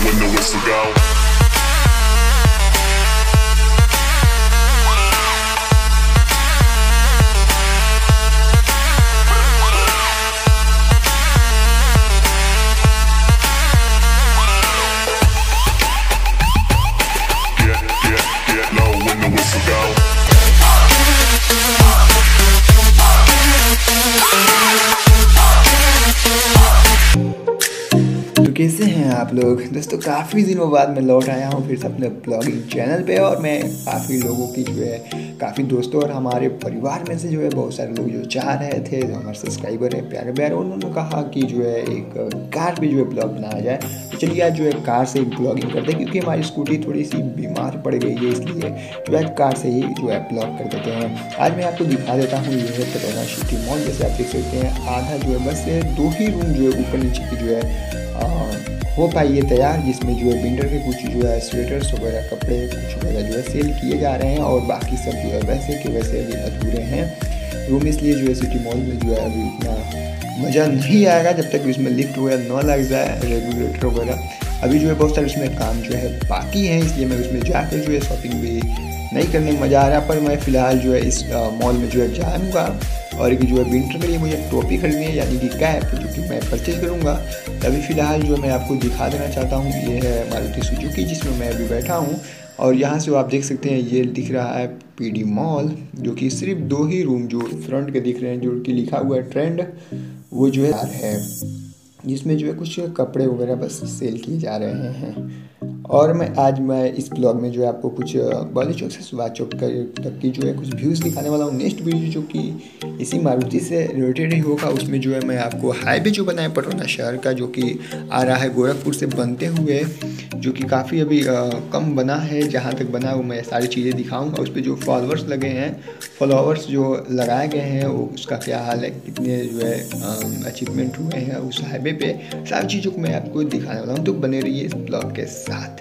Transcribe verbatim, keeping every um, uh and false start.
when the whistle go. तो कैसे हैं आप लोग दोस्तों। काफ़ी दिनों बाद मैं लौट आया हूँ फिर से अपने ब्लॉगिंग चैनल पे, और मैं काफ़ी लोगों की जो है काफ़ी दोस्तों और हमारे परिवार में से जो है बहुत सारे लोग जो चाह रहे थे, जो हमारे सब्सक्राइबर हैं प्यारे प्यारे, उन्होंने कहा कि जो है एक कार पे जो है ब्लॉग बनाया जाए। तो चलिए आज जो है कार से एक ब्लॉगिंग करते हैं, क्योंकि हमारी स्कूटी थोड़ी सी बीमार पड़ गई है, इसलिए जो है कार से ही जो है ब्लॉग कर देते हैं। आज मैं आपको दिखा देता हूँ, ये है पटौना सिटी मॉल। जैसे आप देख सकते हैं आधा जो है बस से दो ही रूम जो है ऊपर नीचे की जो है आ, हो पाई है तैयार, जिसमें जो है विंटर के कुछ जो है स्वेटर्स वगैरह कपड़े कुछ वगैरह जो है सेल किए जा रहे हैं, और बाकी सब जो है वैसे के वैसे अभी अधूरे हैं रूम। इसलिए जो है सिटी मॉल में जो है अभी इतना मज़ा नहीं आएगा जब तक इसमें लिफ्ट वगैरह न लग जाए, रेगुलेटर वगैरह। अभी जो है बहुत सारे उसमें काम जो है बाकी है, इसलिए मैं उसमें जाकर जो है शॉपिंग भी नहीं करने में मज़ा आ रहा। पर मैं फ़िलहाल जो है इस मॉल में जो है जाऊँगा, और कि जो है विंटर के लिए मुझे टोपी खरीदनी है, यानी कि कैप, जो कि मैं परचेज करूँगा। अभी फ़िलहाल जो मैं आपको दिखा देना चाहता हूँ, ये है मारुति सुजुकी जिसमें मैं अभी बैठा हूँ, और यहाँ से वो आप देख सकते हैं ये दिख रहा है पीडी मॉल, जो कि सिर्फ दो ही रूम जो फ्रंट के दिख रहे हैं, जो कि लिखा हुआ है ट्रेंड, वो जो है जिसमें जो है कुछ कपड़े वगैरह बस सेल किए जा रहे हैं। और मैं आज मैं इस ब्लॉग में जो है आपको कुछ बॉली चौक से सुभाष चौक तक की जो है कुछ व्यूज़ दिखाने वाला हूँ। नेक्स्ट वीडियो जो कि इसी मारुति से रिलेटेड ही होगा, उसमें जो है मैं आपको हाईवे जो बनाया पटौना शहर का, जो कि आ रहा है गोरखपुर से बनते हुए, जो कि काफ़ी अभी आ, कम बना है। जहाँ तक बना वो मैं सारी चीज़ें दिखाऊँगा। उस पर जो फॉलोअर्स लगे हैं, फॉलोअर्स जो लगाए गए हैं, वो उसका क्या हाल है, कितने जो है अचीवमेंट हुए हैं उस हाईवे पे, सारी चीज़ों को मैं आपको दिखाने वाला हूँ। तो बने रहिए इस ब्लॉग के साथ।